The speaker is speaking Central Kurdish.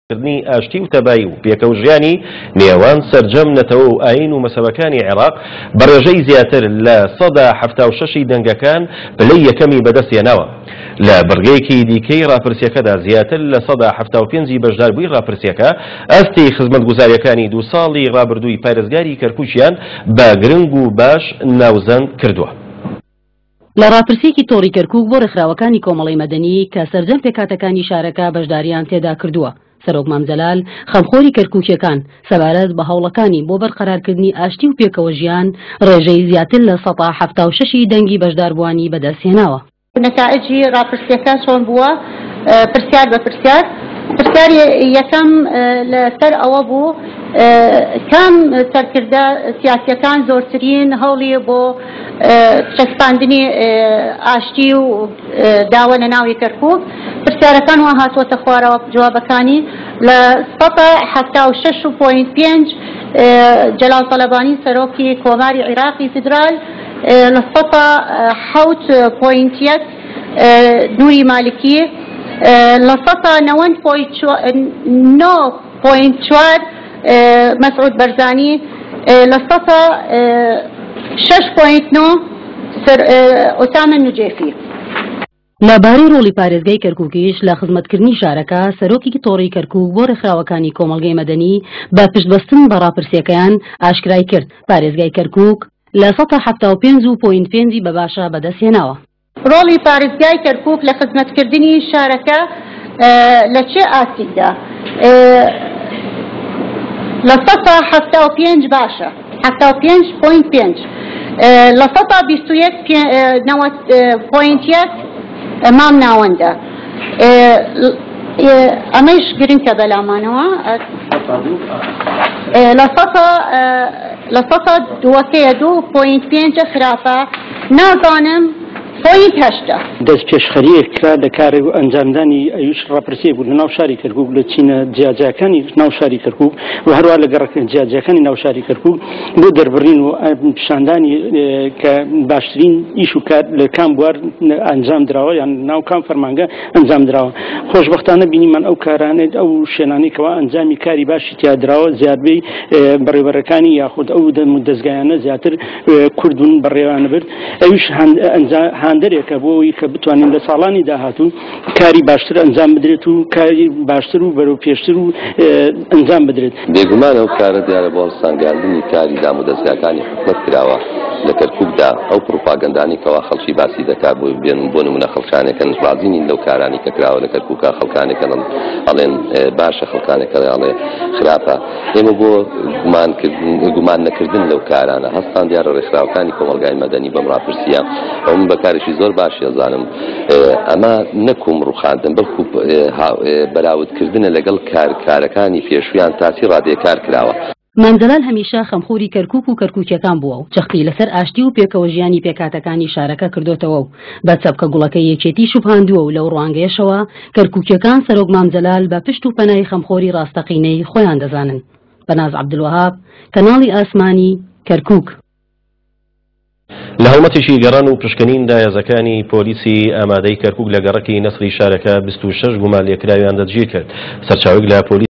کردنی ئاشتی و تەبایی و پێکەوژیانی نێوان سەرجەم نەتەوە و ئاین و مەسەبەکانی عێراق بە ڕێژەی زیاتر لە 76 دەنگەکان پلەی یەکەمی بەدەستهێناوە. لە بڕگەیەکی دیکەی ڕاپرسیەکەدا زیاتر لە 175 بەشداربووی ڕاپرسیەکە ئەستی خزمەتگوزاریەکانی 2 ساڵی ڕابردووی پارێزگاری کەرکووکیان بە گرنگ و باش ناوزەند کردووە. لە ڕاپرسیەکی تۆڕی کەرکووک بۆ ڕێکخراوەکانی کۆمەڵی مەدەنی کە سەرجەم پێکاتەکانی شارەکە بەشداریان تێدا کردووە، سەرۆک مامزەلال خەمخۆری کەرکووکیەکان سەبارەت بە هەوڵەکانی بۆ بەرقەرارکردنی ئاشتی و پێکەوە ژیان ڕێژەی زیاتر لە 176 دەنگی بەشداربووانی بەدەستهێناوە. نەتائجی ڕاپرسیەکە چۆن بووە؟ پرسیار بە پرسیار یەکەم لەسەر ئەوە بوو کام سەرکردە سیاسیەکان زۆرترین هەوڵی بۆ چەسپاندنی ئاشتی و داوە ناوی کەرکووک. پرسیارەکان وا هاتوۆتە خوارەوە جوابەکانی لە 76.5 جەلال تەلەبانی سەرۆکی کۆماری عێراقی فیدرال، لە 7.1 نوری مالکی، لە 90.4 مسعود بەرزانی، لە 6.9 ئۆسامە نوجێفی. لەبارەی ڕۆڵی پارێزگای کەرکووکیش لە خزمەتکردنی شارەکە سەرۆکی تۆڕی کەرکووک بۆ ڕێکخراوەکانی کۆمەڵگەی مەدەنی بە پشتبەستن بە ڕاپرسیەکەیان ئاشکرای کرد پارێزگای کەرکووک لە 175.5 بە باشە بەدەستهێناوە. ڕۆڵی پارێزگای کەرکووک لە خزمەتکردنی شارەکە لە چه ئاسیدا؟ لە 175 باشە، 75.5 لە 121.1 مام ناوەندە. ئەمەش گرنگکە بەلامانەوە. لە 102.5 خراپە، نازانم پۆینت 8 دەست پێشخەریەکە لە کارێک و ئەنجامدانی ئەویش ڕاپرسیەک بوو لە ناو شاری کەرکووک لە چینە جیاجیەکانی ناو شاری کەرکووک و هەروە لە گەڕەکە جیاجیەکانی ناو شاری کەرکووک بۆ دەربڕین و پیشاندانی کە باشترین ئیش و کار لە کام بوار ئەنجام درراوە یان ناو کام فەرمانگە ئەنجام درراوە. خۆشبەختانە بینیمان ئەو کارانێت ئەو شوێنانێکەوە ئەنجامی کاری باشی تیادراوە، زیادبەی بەڕێوەرەکانی یاخود ئەو دەستگایانە زیاتر کوردون بەڕێوانە برد. ئەویش هاندەرێکە بۆەوەی کە بتوانین لە ساڵانی داهاتوو کاری باشتر ئەنجام بدرێت و کاری باشتر و بەرەو پێشتر و ئەنجام بدرێت. بێگومان ئەو کارە دیارە بۆ هەڵسانگاندنی کاری دام و دەستگاکانی حکومەت کراوە لە کەرکووکدا. ئەو پروپاگەندانی کەوا خەڵکی باسی دەکات بۆ نمونە خەڵکانێکە ڕازینین لەو کارانی کە کراوە لە کەرکووکا، خەڵکانێکە ئەڵێن باشە، خەڵکانێکە ئەڵێ خراپە. ئێمە بۆ گومان نەکردن لەو کارانە هەستان دیارە ڕێکخراوەکانی کۆمەڵگای مەدەنی بەم ڕاپرسیە ئەوم بەکارێکی زۆر باشی ئەزانم ئەمە نەکوم ڕوخاندن بەڵکو بەراوردکردنە لەگەڵ کارەکانی پێشویان تاسی ڕادێکار کراوە. مامزەلال هەمیشە خەمخۆری کەرکووک و کەرکووکیەکان بووە و چەختی لەسەر ئاشتی و پێکەوە ژیانی پێکاتەکانی شارەکە کردوتەوە و بە چەپکە گوڵەکە یەکێتی شوبهاندووە و لەو ڕوانگەیەشەوە کەرکووکیەکان سەرۆک مامزەلال بە پشت و پەنای خەمخۆری ڕاستەقینەی خۆیان دەزانن. بەناز عەبدولوەهاب، کەناڵی ئاسمانی، کەرکووک. لە هەڵمەتێکی گەڕان و پشکنین دایەزەکانی پۆلیسی ئامادەی کەرکووک لە گەڕەکی نەسری شارەکە 26 گومان لێکراویان دەستگیر کرد. سەرچاوێک لە